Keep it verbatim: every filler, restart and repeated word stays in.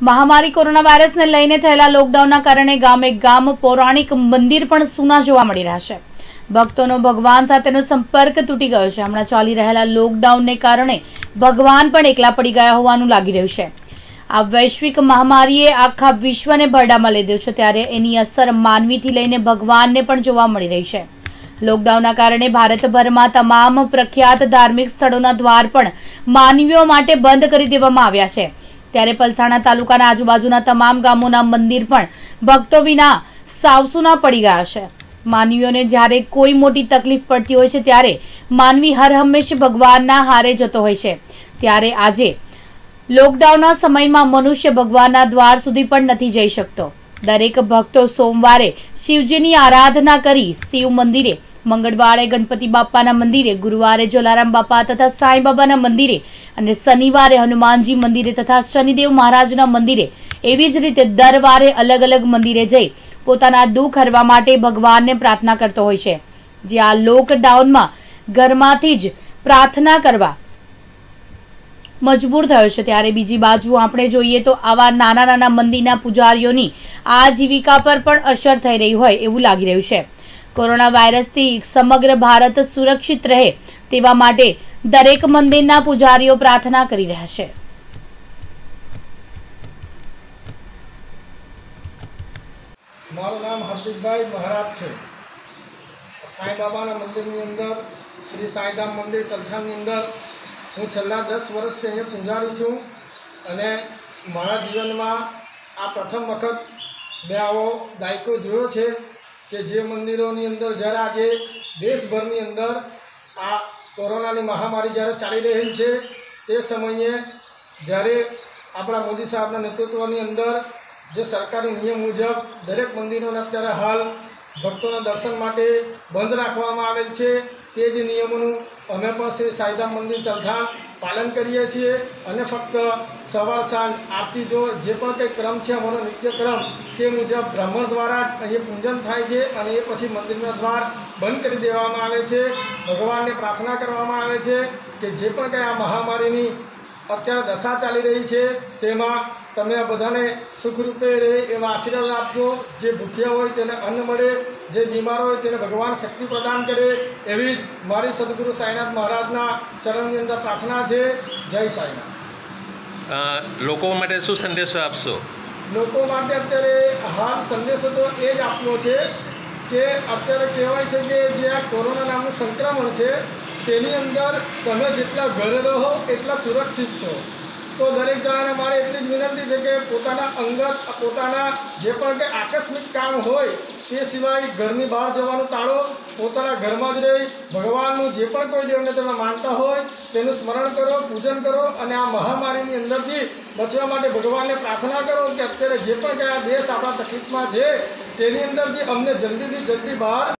महामारी corona virus ने लईने थयेला लॉकडाउनना कारणे गामे गाम पौराणिक मंदिर पण सूना जोवा मळी रह्या छे। भक्तोनो भगवान साथेनो संपर्क तूटी गयो छे। हमणां चाली रहेला लॉकडाउनने कारणे भगवान पण एकला पड़ी गया होवानुं लागी रह्युं छे। आ वैश्विक महामारीए आखा विश्वने भरडामां लई दीधुं छे, त्यारे एनी असर मानवीथी लईने भगवानने पण जोवा मळी रही छे। लॉकडाउनना कारणे भारतभरमां तमाम प्रख्यात धार्मिक स्थळोना द्वार पण मानवीओ माटे बंध करी देवामां आव्या छे। त्यारे पलसाणा तालुकाना आजुबाजुना तमाम गामोना मंदिर पण भक्तो विना सावसूना पड़ी गया छे। मानवीओने ज्यारे कोई मोटी तकलीफ पड़ती होय छे त्यारे मानवी हर हमेश भगवानना हारे जतो होय छे। त्यारे आजे लॉकडाउनना समयमां मनुष्य भगवानना द्वार सुधी पण नथी जई शकतो। दरेक भक्तो सोमवारे शिवजीनी आराधना करी शिव मंदिरे, मंगळवारे गणपति बाप्पाना मंदिरे, गुरुवारे जलाराम बापा तथा साई बाबाना मंदिरे અને શનિવારે હનુમાનજી મંદિરે તથા શનિદેવ મહારાજના મંદિરે એવી જ રીતે દર વારે અલગ અલગ મંદિરે જઈ પોતાના દુઃખ હરવા માટે ભગવાનને પ્રાર્થના કરતો હોય છે। જે આ લોકડાઉનમાં ઘરમાંથી જ પ્રાર્થના કરવા મજબૂર થયો છે, ત્યારે બીજી બાજુ આપણે જોઈએ તો આવા નાના નાના મંદિરના પૂજારીઓની આજીવિકા પર પણ અસર થઈ રહી હોય એવું લાગી રહ્યું છે। કોરોના વાયરસથી સમગ્ર ભારત સુરક્ષિત રહે તેવા માટે दरेक मंदिरना पुजारीओ प्रार्थना करी रह्या छे। मारू नाम हार्दिकभाई महाराज छे। साई बाबाना मंदिरनी अंदर श्री साईधाम मंदिर चलथाणनी अंदर हूँ छेल्ला दस वर्षथी अहींया पुजारी छूँ अने मारा जीवनमां आ प्रथम वखत मैं आवो दायको जोयो छे के जे मंदिरोनी अंदर जरा आज देशभरनी अंदर आ कोरोना महामारी जयरे चाली रही है ते समये जयरे अपना मोदी साहब नेतृत्वनी अंदर जो सरकारी नियम मुजब दरेक मंदिरों अत्यारे हाल भक्तों दर्शन माटे बंद राखवामां आवेल छे। ते ज नियमों अमे पण श्री साईधाम मंदिर चलथाण पालन करीए छीए अने फक्त सवार सांज आरती जो जे पण कंई क्रम है अमारो नित्यक्रम ते मुजब ब्राह्मण द्वारा अहीं पूजन थाय छे अने ए पछी मंदिरना द्वार बंद करी देवामां आवे छे। भगवान ने प्रार्थना करवामां आवे छे कि जे पण कंई आ महामारीनी अत्यारे दशा चाली रही है तेमां तमे बधाने सुखरूपे रहे एवा आशीर्वाद आपजो। जे भूख्या होय तेने अन्न मळे, जे बीमार होय तेने भगवान शक्ति प्रदान करे एवी मारी सद्गुरु साईनाथ महाराजना चरणनी अंदर प्रार्थना है। जय साईनाथ। लोको माटे शुं संदेशो आपशो? लोको माटे अत्यारे हाल संदेशो तो ए ज आपनो छे के अत्यारे कहेवाय छे के जे आ कोरोना नामनुं संक्रमण छे तेनी अंदर तमे जेटला घरे रहो एटला सुरक्षित छो। तो दरेक जणाने मारे एटली ज विनंती है कि पोताना अंगत पोताना जे पण के आकस्मिक काम होय ते सिवाय घरनी बहार जवानुं टाळो। पोताना घरमां ज रही भगवाननुं जे पण कोई देवने तमे मानता होय तेनुं स्मरण करो, पूजन करो अने आ महामारीनी अंदरथी बचवा माटे भगवानने प्रार्थना करो कि अत्यारे जे पण के आ देश आपणा तकलीफमां छे तेनी अंदरथी अमने जल्दीथी जल्दी बहार